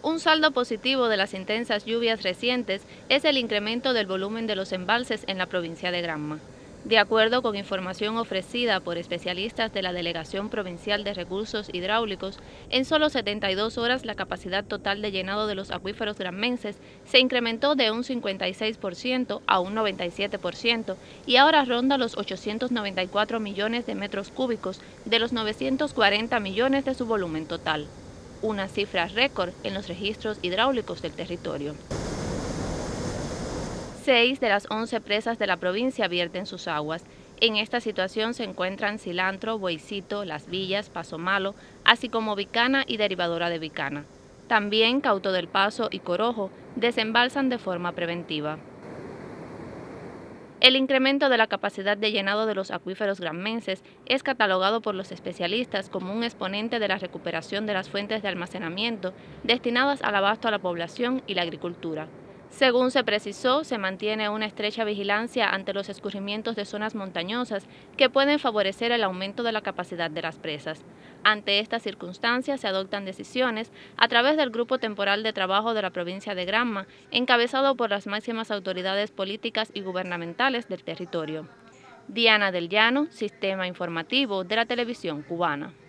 Un saldo positivo de las intensas lluvias recientes es el incremento del volumen de los embalses en la provincia de Granma. De acuerdo con información ofrecida por especialistas de la Delegación Provincial de Recursos Hidráulicos, en solo 72 horas la capacidad total de llenado de los acuíferos granmenses se incrementó de un 56% a un 97% y ahora ronda los 894 millones de metros cúbicos de los 940 millones de su volumen total, una cifra récord en los registros hidráulicos del territorio. 6 de las 11 presas de la provincia vierten sus aguas. En esta situación se encuentran Cilantro, Bueycito, Las Villas, Paso Malo, así como Vicana y derivadora de Vicana. También Cauto del Paso y Corojo desembalsan de forma preventiva. El incremento de la capacidad de llenado de los acuíferos granmenses es catalogado por los especialistas como un exponente de la recuperación de las fuentes de almacenamiento destinadas al abasto a la población y la agricultura. Según se precisó, se mantiene una estrecha vigilancia ante los escurrimientos de zonas montañosas que pueden favorecer el aumento de la capacidad de las presas. Ante estas circunstancias se adoptan decisiones a través del Grupo Temporal de Trabajo de la provincia de Granma, encabezado por las máximas autoridades políticas y gubernamentales del territorio. Diana del Llano, Sistema Informativo de la Televisión Cubana.